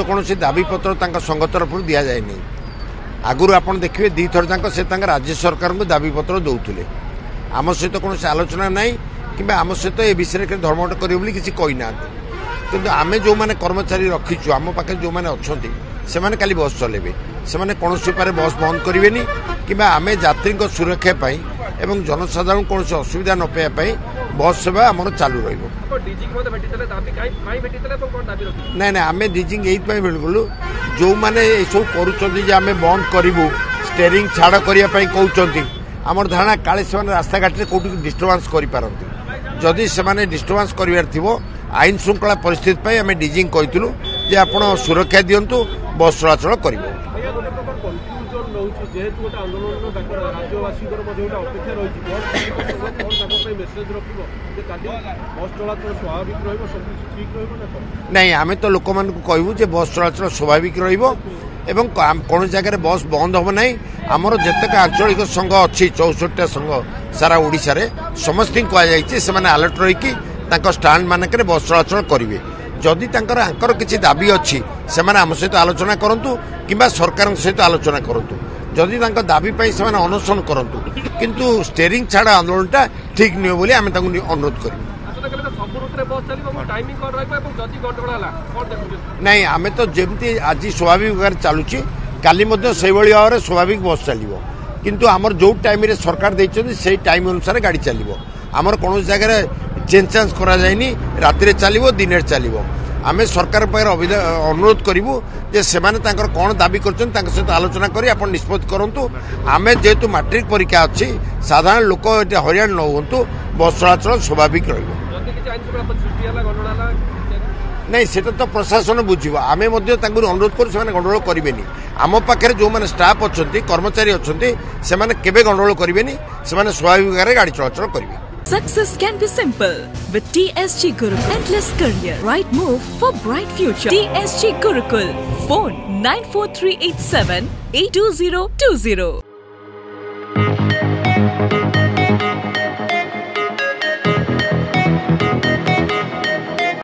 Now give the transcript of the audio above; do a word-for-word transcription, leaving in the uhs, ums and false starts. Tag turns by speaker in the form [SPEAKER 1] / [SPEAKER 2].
[SPEAKER 1] तो कौन दाबीपत्र संघ तरफ दि जाए नहीं आगुरी आप देखिए दी थर जाक से राज्य सरकार को दाबीपत्र दौले आम सहित कौन आलोचना ना कि आम सहित ए विषय में धर्मघट करें किसी कही ना कि आम जो मैंने कर्मचारी रखीचु आम पाखे जो मैंने अच्छा से मैंने काली बस चलेबे से कौन उपाय बस बंद करेंगे कि आम यात्री सुरक्षा पाई एवं जनसाधारण कौन असुविधा न पाइबा बस सेवा आम चालू रही ना ना आम डीजिंग यही गलु जो मैंने सब करें बंद करूँ स्टेरिंग छाड़ करने कहते आम धारणा काले से रास्ता घाट में कौट डिस्टर्बांस करपारती जदि से डिस्टर्बांस कर आईन श्रृंखला परिस्थिति आम डीजिंग कहूँ जे आप सुरक्षा दिंतु बस चलाचल कर नहीं आम तो लोक मान कहूँ जे बस चलाचल स्वाभाविक रही कौन जगह बस बंद हम ना आमर जितक आंचलिक संघ अच्छी चौसठटा संघ सारा ओडिशा रे समस्त कहुई से अलर्ट रही स्टाण्ड मानक बस चलाचल करेंगे जदि आंकर किसी दाबी अच्छी से आम सहित आलोचना करूँ कि सरकार सहित आलोचना करूँ जदि दाबी से अनशन करूँ किंतु स्टेरिंग छाड़ आंदोलनटा ठीक नुहे बोली आम अनुरोध कर नहीं आम तो जमी आज स्वाभाविक भाव चलुची काली से भाव में स्वाभाविक बस चलो किंतु आमर जो टाइम रे सरकार देइछथि से टाइम अनुसार गाड़ी चलो आमर कौन जगह चेंज चांज करा जायनी राति चलो दिन चलो आम सरकार अनुरोध करूँ जे से कौन दाबी कर सहित आलोचना कर आप निष्पत्ति करूँ आम जेहेतु मैट्रिक परीक्षा अच्छी साधारण लोक हरियाण न हूँ बस चलाचल स्वाभाविक रही नहीं से तो प्रशासन बुझे आम अनुरोध करूँ गंडगोल करेंगे आम पाखे जो मैंने स्टाफ अच्छा कर्मचारी अच्छा से केवे गंडगोल करेंगे से स्वाभाविक भाव में गाड़ी चलाचल करेंगे
[SPEAKER 2] Success can be simple with T S G Gurukul. Endless career. Right move for bright future. T S G Gurukul. Phone nine four three eight seven eight two zero two zero.